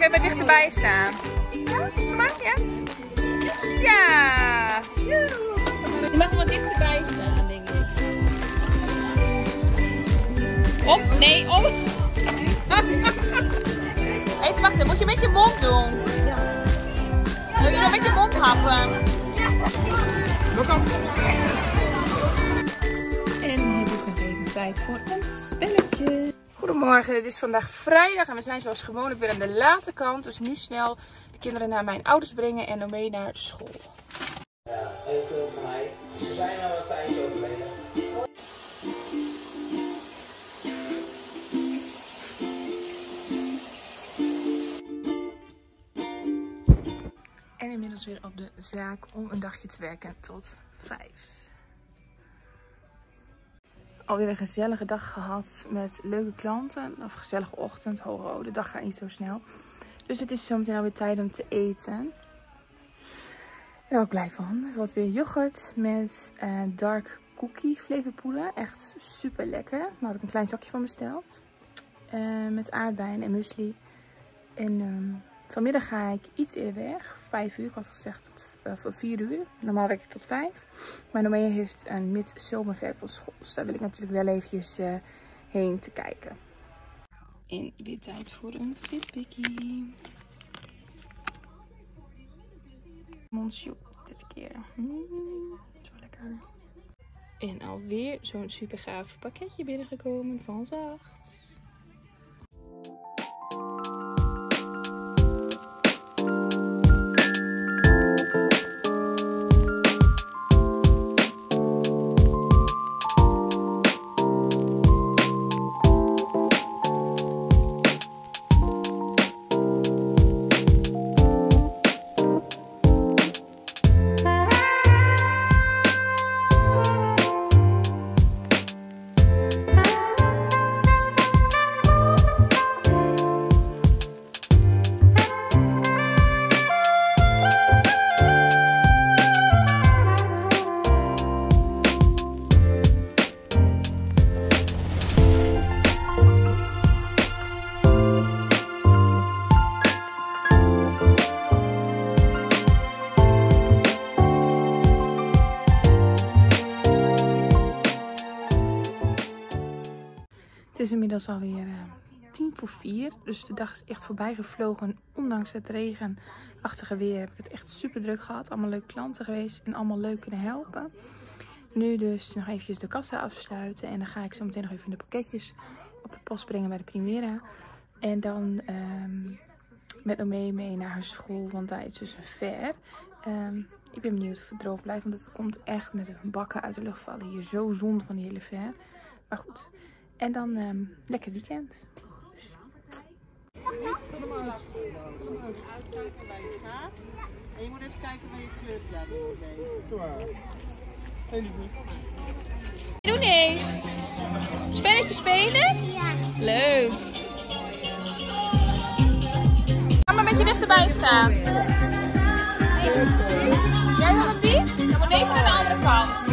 even wat dichterbij staan. Kom maar, ja? Ja! Je mag er wat dichterbij staan, denk ik. Op? Nee, op! Even wachten, moet je met je mond doen. Ja. Moet je nog met je mond happen. En het is nog even tijd voor een spelletje. Goedemorgen, het is vandaag vrijdag en we zijn zoals gewoonlijk weer aan de late kant. Dus nu snel de kinderen naar mijn ouders brengen en dan mee naar school. Ja, heel veel van mij. Ze zijn al een tijdje overleden. En inmiddels weer op de zaak om een dagje te werken tot 5. Alweer een gezellige dag gehad met leuke klanten. Of gezellige ochtend. Ho, de dag gaat niet zo snel. Dus het is zometeen alweer tijd om te eten. En daar ben ik blij van. Het wordt weer yoghurt met dark cookie flavorpoeder. Echt super lekker. Daar had ik een klein zakje van besteld. Met aardbeien en muesli. En vanmiddag ga ik iets eerder weg. 5 uur. Ik had gezegd tot 4 uur. Normaal werk ik tot 5. Maar Nomee heeft een midzomerverf van school. Dus daar wil ik natuurlijk wel eventjes heen te kijken. En weer tijd voor een fitpikkie. Monsieur dit keer. Zo lekker. En alweer zo'n super gaaf pakketje binnengekomen van Zacht. Het is inmiddels alweer 4:10. Dus de dag is echt voorbij gevlogen. Ondanks het regenachtige weer heb ik het echt super druk gehad. Allemaal leuke klanten geweest en allemaal leuk kunnen helpen. Nu dus nog eventjes de kassa afsluiten. En dan ga ik zo meteen nog even de pakketjes op de post brengen bij de Primera. En dan met Nomee mee naar haar school. Want daar is dus ver. Ik ben benieuwd of het droog blijft. Want het komt echt met bakken uit de lucht vallen. Hier zo zonde van die hele ver. Maar goed. En dan lekker weekend. Uitkijken waar je gaat. En je moet even kijken waar je kleurplaatje moet nemen. Doe nee. Spelletje spelen? Ja. Leuk. Ga maar met je dichterbij staan. Jij wil op die? Dan moet even naar de andere kant.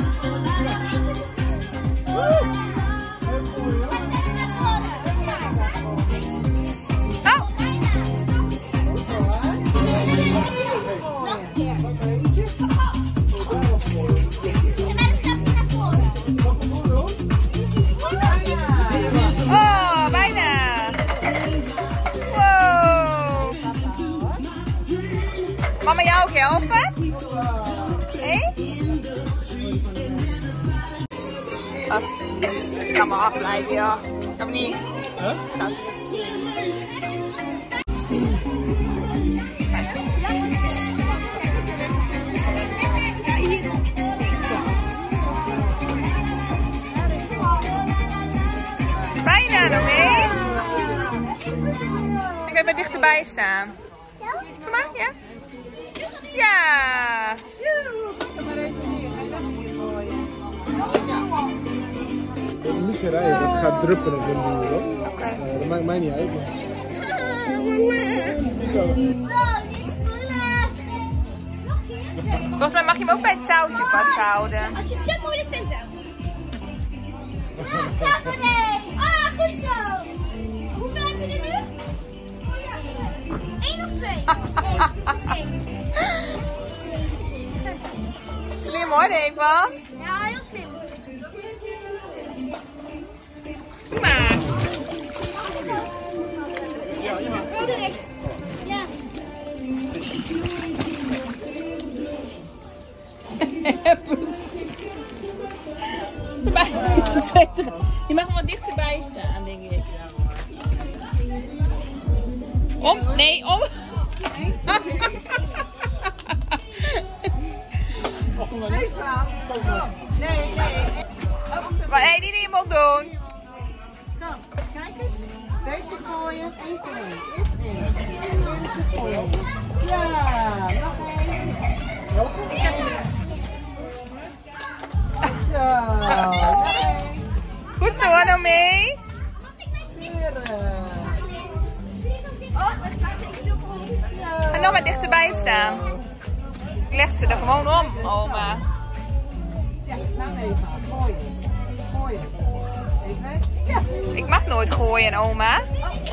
Mama jou ook helpen? Nee? Ik kan maar afblijven, ja. Of niet? Huh? Ga ze niet zien. Bijna nog mee. Ik ga even dichterbij staan. Kom maar, ja? Ja! Niet zo rijden, het gaat druppen op de muur hoor. Okay. Dat maakt mij niet uit. Volgens mij mag je hem ook bij het touwtje vasthouden. Als je het te moeilijk vindt wel. Ah, goed zo! Hoeveel heb je er nu? 1 of 2? 1. Slim hoor, Eva. Ja, heel slim. Prima. Roderick. Ja. Je mag hem wat dichterbij staan, denk ik. Om? Nee, om. Nee. Maar nee, die moet doen. Kom, kijk eens. Deze gooien. Even één. Eerst één. Deze gooien. Ja, nog één. Zo. Goed zo, Annemie. Oh, het gaat even veel voor. En nog wat dichterbij staan. Ik leg ze er gewoon om, oma. Ja, nou even. Gooien. Gooien. Even. Ja. Ik mag nooit gooien, oma.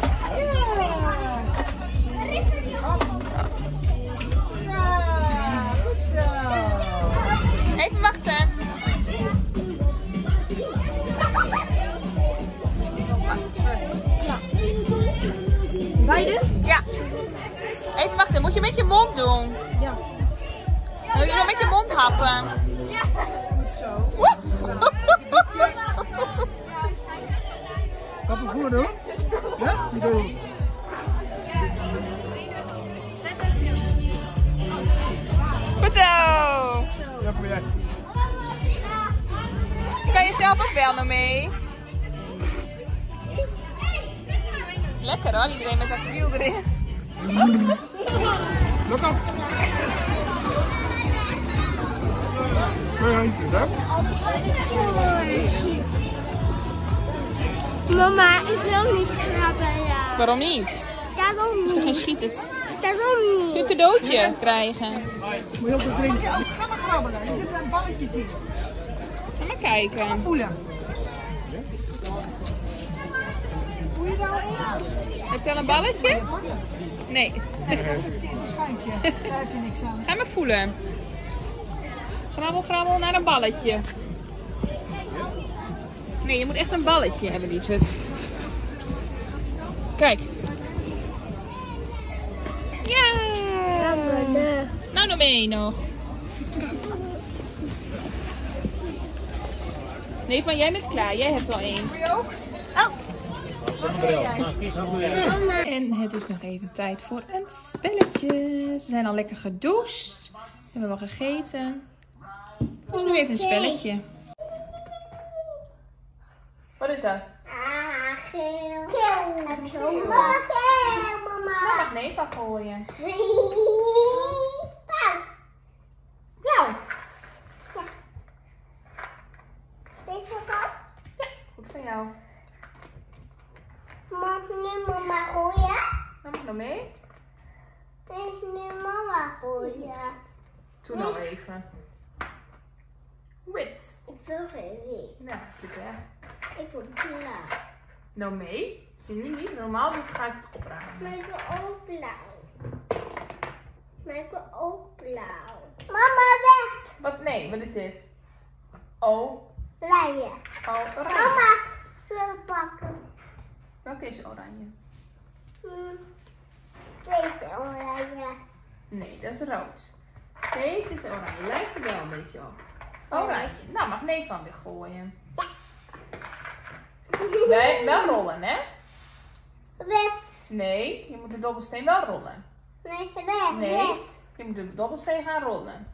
Ja, goed zo. Even wachten. Beide? Ja. Even wachten, moet je met je mond doen. Ja. Moet je nog met je mond happen. Goed zo. Happen voor doen? Ja? Die doen. Goed zo. Ja, probeer jij. Je kan jezelf ook wel nog mee. Lekker hoor, iedereen met dat wiel erin. Look op. Hoi, bedankt. Mama, ik wil niet krabben, ja. Waarom niet? Daarom Is er geen niet. schiet het? Daarom Kun je niet. een cadeautje krijgen? Moet je op de drink? Ga maar grabbelen. Er zit een balletje in. Ga maar kijken. Voelen. Voel je nou in? Heb je al een balletje? Nee. Nee, dat is een schuimpje. Daar heb je niks aan. Ga maar voelen. Grabbel, grabbel naar een balletje. Nee, je moet echt een balletje hebben, liefst. Kijk. Ja! Nou, nog mee nog. Nee, van jij bent klaar. Jij hebt al één. Voel je ook? En het is nog even tijd voor een spelletje. Ze zijn al lekker gedoucht. Ze hebben wel gegeten. Dus nu even een spelletje. Wat is dat? Ah, geel. Geel. Heb je ook nog? Geel, mama. Mag Neva gooien. Blauw. Blauw. Ja. Deze wat? Ja, goed voor jou. Mag nu mama gooien? Dan mag nog mee. Is nu mama gooien? Doe nou even. Wit. Ik wil geen wit. Nou, super. Ik wil blauw. Nou mee. Als je nu niet normaal doet, ga ik het opruimen. Maar ik wil ook blauw. Maar ik wil ook blauw. Mama, weg! Wat? Nee, wat is dit? Oh. Leien. Oh, oranje. Mama, zullen we pakken? Welke is oranje? Deze oranje. Nee, dat is rood. Deze is oranje. Lijkt er wel een beetje op. Oranje. Nou, mag Neva weer gooien. Wel rollen, hè? Wit. Nee, je moet de dobbelsteen wel rollen. Nee, red. Nee, je moet de dobbelsteen gaan rollen.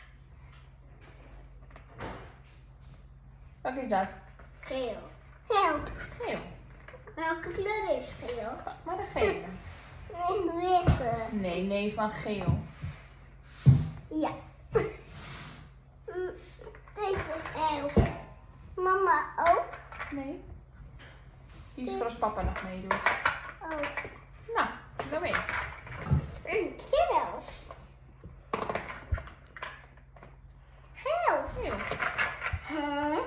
Welke is dat? Geel. Geel. Geel. Welke kleur is geel? Maar de gele. Nee, witte. Nee, nee, van geel. Ja. Deze is geel. Mama ook? Nee. Die is voor als papa nog meedoet. Ook. Nou, ga mee. Geel. Geel. Geel. Huh?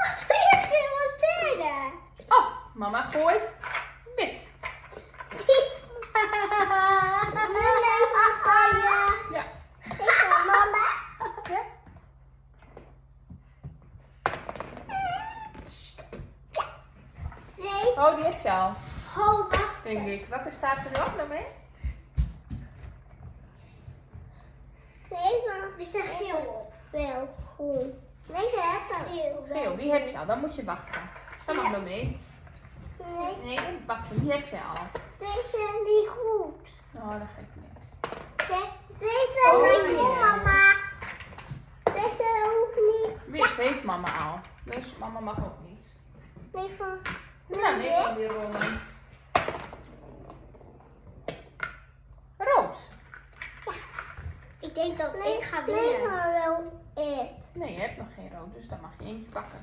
Geel was derde. Oh, mama gooit wit. Oh, die heb je al. Oh, wacht. Denk ik. Welke staat er nog nog mee? Even. Die staat geel op. Wel, groen. Nee, ik heb hem. Geel, die heb je al. Dan moet je wachten. Dat mag nog mee. Nee, Nee, wacht. Die heb je al. deze is niet goed. Oh, dat geeft niks. Deze Oh, is niet ja. goed, mama. Deze hoeft niet. Weer heeft mama al. Dus mama mag ook niet. Nee, van. Nou, nee, van die rollen. Rood. Ik denk dat ik ga winnen. Nee, maar wel echt. Nee, je hebt nog geen rood, dus dan mag je eentje pakken.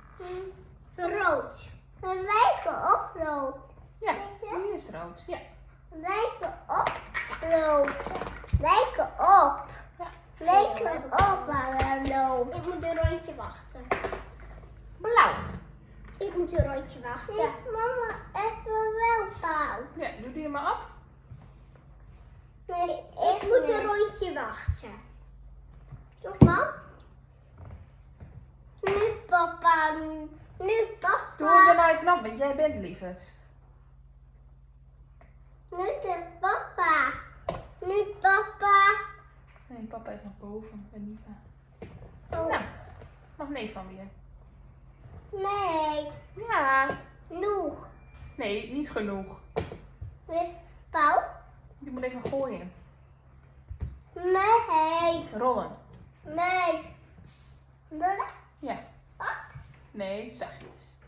Rood. We lijken op rood. Ja, die is rood. Ja. Lijken op rood. Lijken op. Ja. Lijken op rood. Ik moet een rondje wachten. Blauw. Ik moet een rondje wachten. Ja, mama, even wel pauw. Ja, doe die er maar op. Nee, ik moet een rondje wachten. Toch, mam? Nu papa. Nu papa. Doe hem er nou even op, want jij bent lieverd. Nu de papa. Nu papa. Nee, papa is nog boven. Ben niet aan. Oh. Nou, mag nee van weer. Nee, Ja. nog. Nee, niet genoeg. Weer pauw. Je moet even gooien. Nee. Rollen. Nee. Willen? Ja. Wat? Nee, zachtjes.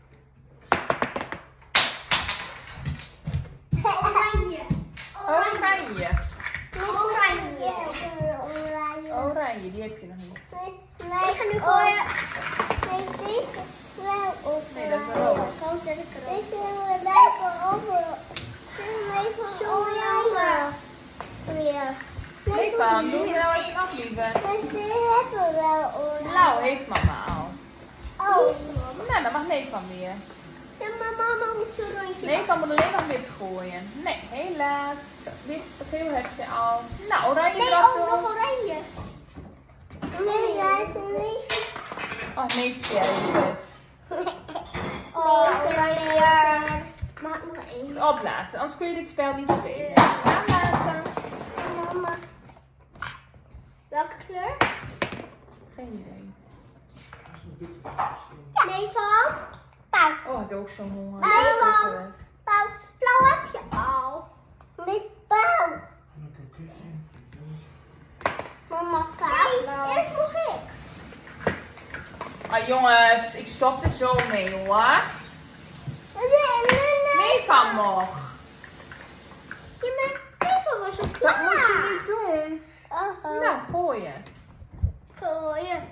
Oranje. Oranje. Oranje. Oranje, die heb je nog niet. Nee, ik ga nu gooien. Nee, deze wel op. Nee, dat is rood. Deze lijken op. Zo jammer. Weer. Nee, van, doe hem nou even af, lieve. Deze hebben wel oranje. Blauw heeft mama al. Oh. Nou, dan mag nee van weer. Ja, maar mama moet zo'n rondje. Nee, kan moet alleen nog wit gooien. Nee, helaas. Wit, geel heb je al. Nou, oranje Nee, eraf ook nog doen. oranje. Nee, dat is niet. Oh nee, jij het. Oh, oranje. Mag ik nog één? Oplaten, anders kun je dit spel niet spelen. Aanlaten. Mama. Welke kleur? Geen idee. Nee, van. Pauw. Oh, ik heb ook zo'n honger. Nee, van. Pauw. Blauw heb je al. Nee, pauw. Mama, pauw. Nee, eerst nog ik. Ah jongens, ik stop er zo mee hoor. Nee. Nee van nog. Je bent even was zo Wat klaar. moet je nu doen? Nou, gooien. Gooien.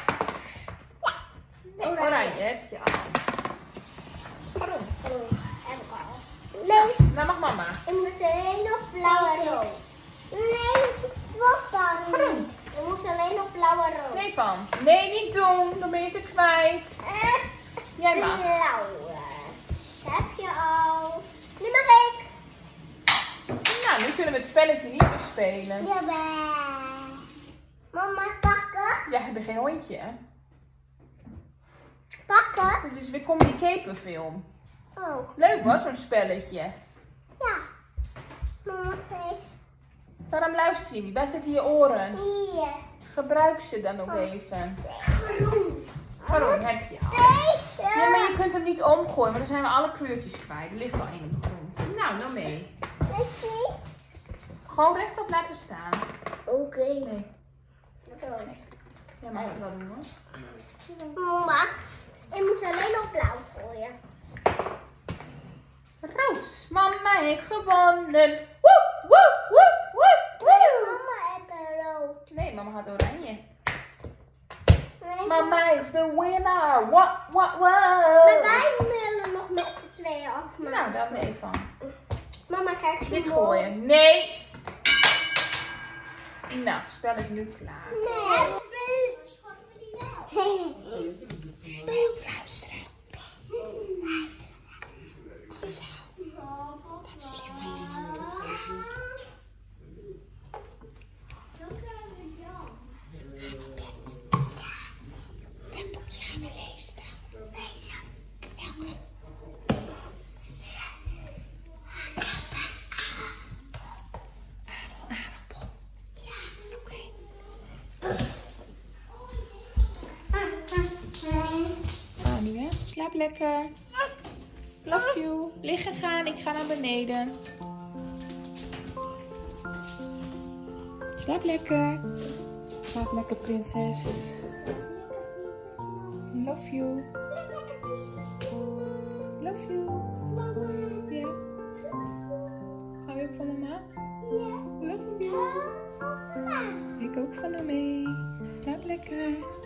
Nee, oranje heb je al. Groen. Heb ik al. Nee, Nou mag mama. ik moet alleen nog blauw en rood. Nee, wat dan? Groen. Je moet alleen nog blauw en rood. Nee van. Nee, niet doen. Dan ben je ze kwijt. Jij mag. Blauw. Heb je al. Nu mag ik. Nou, nu kunnen we het spelletje niet meer spelen. Jawel. Mama, pakken. Jij hebt geen hondje, hè? Pakken. Het is weer Communicate film. Oh, Leuk hoor, zo'n spelletje. ja. Mama, geef. Waarom luister je niet? Waar zitten je oren? Hier. Gebruik ze dan ook even. Groen. Waarom heb je al? Deze. Ja, maar je kunt hem niet omgooien, maar dan zijn we alle kleurtjes kwijt. Er ligt al één op de grond. Nou, dan mee. Deze. Gewoon rechtop laten staan. Oké. Nee. Ja, mag het wel doen hoor. Mama, ik moet alleen nog blauw gooien. Rood. Mama heeft gewonnen. Woe, woe, woe, woe, woe. Mama heeft een rood. Nee, mama had oranje. Nee, Mama is the winner. What, what, maar what? wij willen nog met z'n tweeën afmaken. Nou, daar mee van. Mama, kijk Dit gooien. Nee. Nou, het spel is nu klaar. Nee. Fluisteren. Zo. Dat is lief van je, jongen. Welk boekje gaan we lezen dan? Welke? Ga nu, hè. Slaap lekker. Love you. Liggen gaan. Ik ga naar beneden. Slaap lekker. Slaap lekker, prinses. Love you. Love you. Ja. Hou je ook van mama? Ja. Love you. Ik ook van hem mee. Slaap lekker.